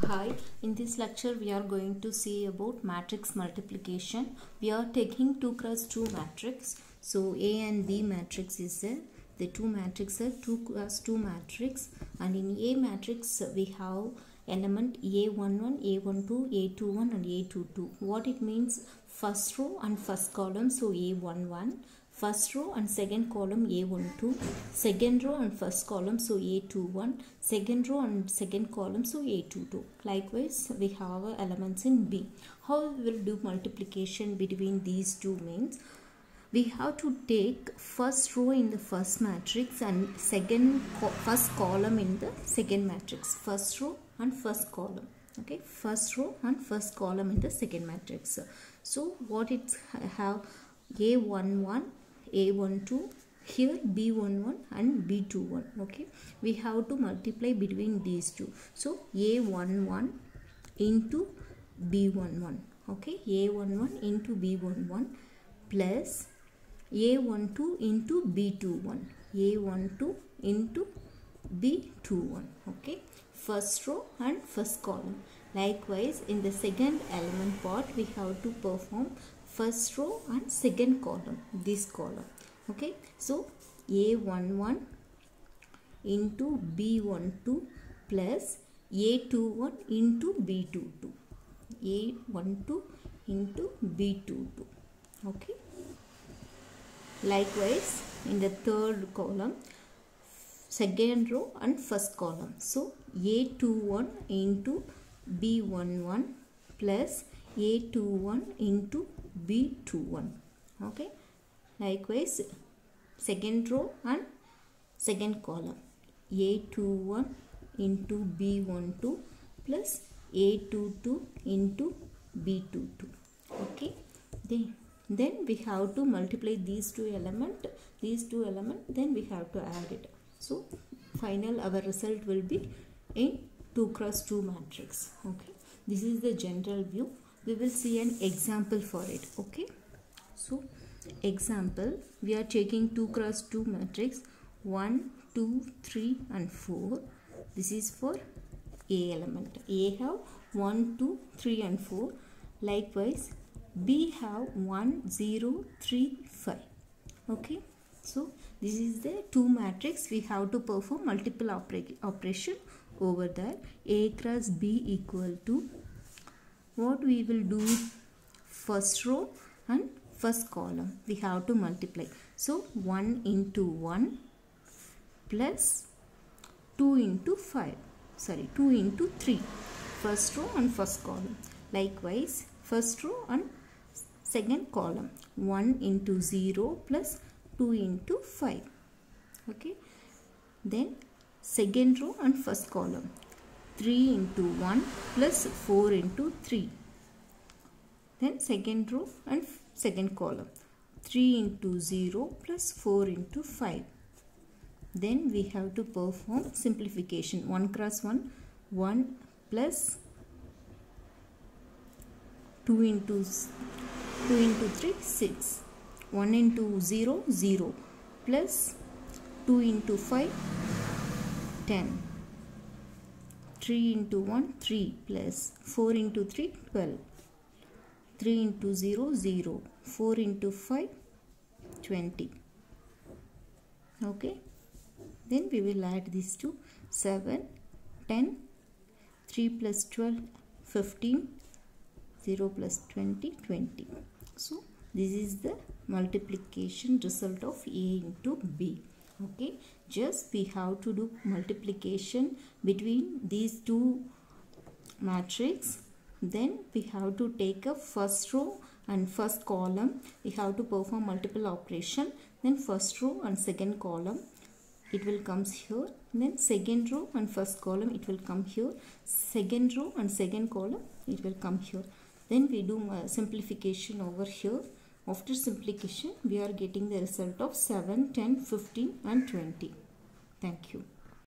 Hi, in this lecture we are going to see about matrix multiplication. We are taking 2 cross 2 matrix. So A and B matrix is there. The two matrices are 2 cross 2 matrix, and in A matrix we have element A11, A12, A21 and A22. What it means? First row and first column, so A11. First row and second column A12, second row and first column, so A21, second row and second column, so A22. Likewise, we have elements in B. How we will do multiplication between these two means? We have to take first row in the first matrix and first column in the second matrix. First row and first column. Okay, first row and first column in the second matrix. So what it have? A11, A12, here B11 and B21. Okay, we have to multiply between these two. So A11 into B11. Okay, A11 into B11 plus A12 into B21. A12 into B21. Okay, first row and first column. Likewise, in the second element part, we have to perform first row and second column, this column. Okay, so A11 into B12 plus A21 into B22. A12 into B22. Okay, likewise in the third column, second row and first column, so A21 into B11 plus A21 into B21. Okay, likewise second row and second column, A21 into B12 plus A22 into B22. Okay, then we have to multiply these two elements, then we have to add it. So final our result will be in 2 cross 2 matrix. Okay, this is the general view. We will see an example for it. Okay, so example, we are taking 2 cross 2 matrix 1, 2, 3 and 4. This is for A element. A have 1, 2, 3 and 4. Likewise B have 1, 0, 3, 5. Okay, so this is the 2 matrix. We have to perform multiple operation over there. A cross B equal to, what we will do? First row and first column we have to multiply. So 1 into 1 plus 2 into 3. First row and first column. Likewise first row and second column, 1 into 0 plus 2 into 5. Okay, then second row and first column, 3 into 1 plus 4 into 3. Then second row and second column, 3 into 0 plus 4 into 5. Then we have to perform simplification. 1 cross 1, 1 plus 2 into 3, 6. 1 into 0, 0 plus 2 into 5, 10. 3 into 1, 3 plus 4 into 3, 12. 3 into 0, 0. 4 into 5, 20. Okay, then we will add these two. 7, 10, 3 plus 12, 15, 0 plus 20, 20. So this is the multiplication result of A into B. Okay, just we have to do multiplication between these two matrix. Then we have to take a first row and first column. We have to perform multiple operation. Then first row and second column, it will comes here. Then second row and first column, it will come here. Second row and second column, it will come here. Then we do simplification over here. After simplification, we are getting the result of 7, 10, 15 and 20. Thank you.